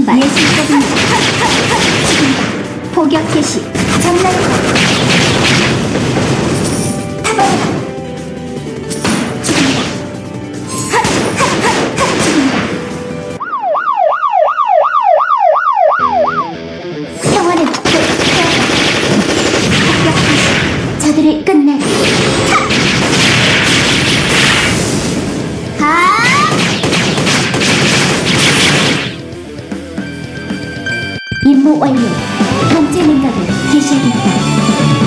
선발 예술적입니다. 포격 개시. 전날 타버려라. 죽인다. 죽인다. 평화는 포격 개시. 저들을 끝내. 임무 완료. 통제 능력을 개시하겠다.